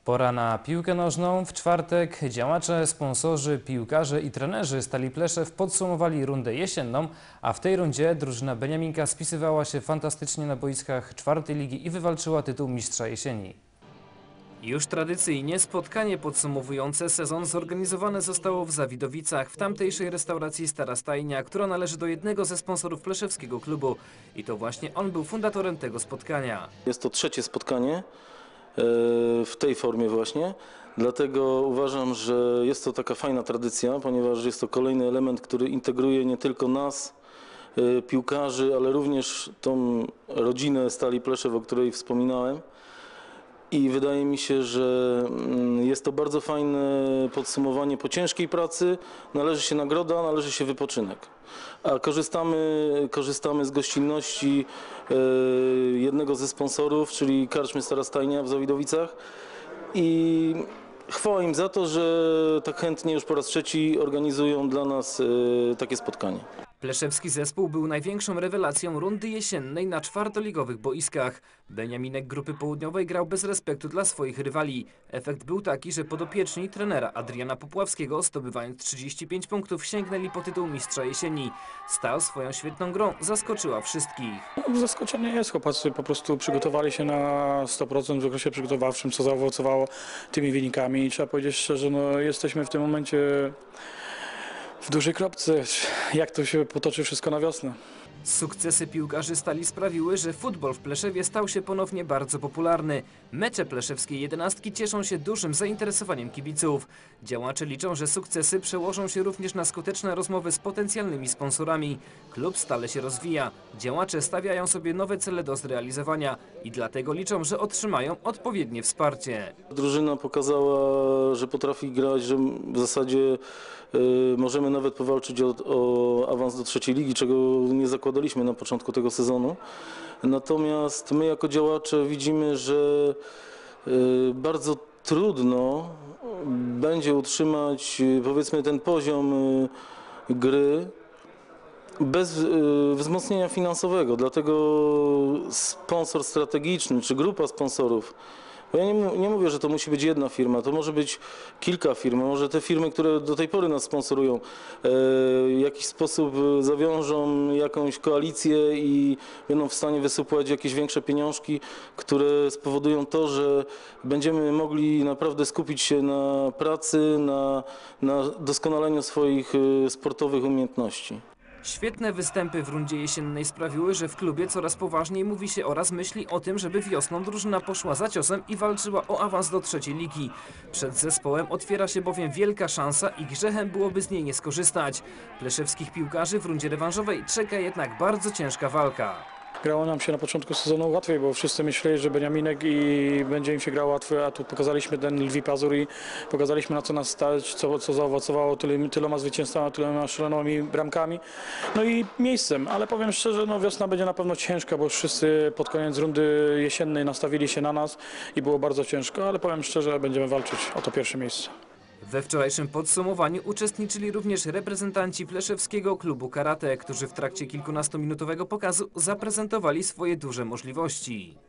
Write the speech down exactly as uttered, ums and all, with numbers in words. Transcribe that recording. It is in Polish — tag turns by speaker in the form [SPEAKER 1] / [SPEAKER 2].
[SPEAKER 1] Pora na piłkę nożną. W czwartek działacze, sponsorzy, piłkarze i trenerzy Stali Pleszew podsumowali rundę jesienną, a w tej rundzie drużyna Beniaminka spisywała się fantastycznie na boiskach czwartej ligi i wywalczyła tytuł mistrza jesieni. Już tradycyjnie spotkanie podsumowujące sezon zorganizowane zostało w Zawidowicach, w tamtejszej restauracji Stara Stajnia, która należy do jednego ze sponsorów pleszewskiego klubu. I to właśnie on był fundatorem tego spotkania.
[SPEAKER 2] Jest to trzecie spotkanie w tej formie właśnie, dlatego uważam, że jest to taka fajna tradycja, ponieważ jest to kolejny element, który integruje nie tylko nas, piłkarzy, ale również tą rodzinę Stali Pleszew, o której wspominałem. I wydaje mi się, że jest to bardzo fajne podsumowanie po ciężkiej pracy. Należy się nagroda, należy się wypoczynek. A korzystamy, korzystamy z gościnności jednego ze sponsorów, czyli Karczmy Stara Stajnia w Zawidowicach. I chwała im za to, że tak chętnie już po raz trzeci organizują dla nas takie spotkanie.
[SPEAKER 1] Pleszewski zespół był największą rewelacją rundy jesiennej na czwartoligowych boiskach. Beniaminek Grupy Południowej grał bez respektu dla swoich rywali. Efekt był taki, że podopieczni trenera Adriana Popławskiego, zdobywając trzydzieści pięć punktów, sięgnęli po tytuł mistrza jesieni. Stal swoją świetną grą zaskoczyła wszystkich.
[SPEAKER 3] No, zaskoczenie jest, chłopacy po prostu przygotowali się na sto procent w okresie przygotowawczym, co zaowocowało tymi wynikami. I trzeba powiedzieć szczerze, no, jesteśmy w tym momencie w dużej kropce, jak to się potoczy wszystko na wiosnę.
[SPEAKER 1] Sukcesy piłkarzy Stali sprawiły, że futbol w Pleszewie stał się ponownie bardzo popularny. Mecze pleszewskiej jedenastki cieszą się dużym zainteresowaniem kibiców. Działacze liczą, że sukcesy przełożą się również na skuteczne rozmowy z potencjalnymi sponsorami. Klub stale się rozwija. Działacze stawiają sobie nowe cele do zrealizowania i dlatego liczą, że otrzymają odpowiednie wsparcie.
[SPEAKER 2] Drużyna pokazała, że potrafi grać, że w zasadzie y, możemy nawet powalczyć o, o awans do trzeciej ligi, czego nie zakładaliśmy na początku tego sezonu. Natomiast my jako działacze widzimy, że y, bardzo trudno będzie utrzymać y, powiedzmy ten poziom y, gry bez y, wzmocnienia finansowego. Dlatego sponsor strategiczny czy grupa sponsorów, bo ja nie, nie mówię, że to musi być jedna firma, to może być kilka firm, może te firmy, które do tej pory nas sponsorują, e, w jakiś sposób zawiążą jakąś koalicję i będą w stanie wysupłać jakieś większe pieniążki, które spowodują to, że będziemy mogli naprawdę skupić się na pracy, na, na doskonaleniu swoich sportowych umiejętności.
[SPEAKER 1] Świetne występy w rundzie jesiennej sprawiły, że w klubie coraz poważniej mówi się oraz myśli o tym, żeby wiosną drużyna poszła za ciosem i walczyła o awans do trzeciej ligi. Przed zespołem otwiera się bowiem wielka szansa i grzechem byłoby z niej nie skorzystać. Pleszewskich piłkarzy w rundzie rewanżowej czeka jednak bardzo ciężka walka.
[SPEAKER 3] Grało nam się na początku sezonu łatwiej, bo wszyscy myśleli, że Beniaminek i będzie im się grało łatwiej, a tu pokazaliśmy ten lwi pazur i pokazaliśmy, na co nas stać, co, co zaowocowało tylu, tyloma zwycięstwami, tyloma szalonymi bramkami, no i miejscem, ale powiem szczerze, no wiosna będzie na pewno ciężka, bo wszyscy pod koniec rundy jesiennej nastawili się na nas i było bardzo ciężko, ale powiem szczerze, będziemy walczyć o to pierwsze miejsce.
[SPEAKER 1] We wczorajszym podsumowaniu uczestniczyli również reprezentanci pleszewskiego klubu karate, którzy w trakcie kilkunastominutowego pokazu zaprezentowali swoje duże możliwości.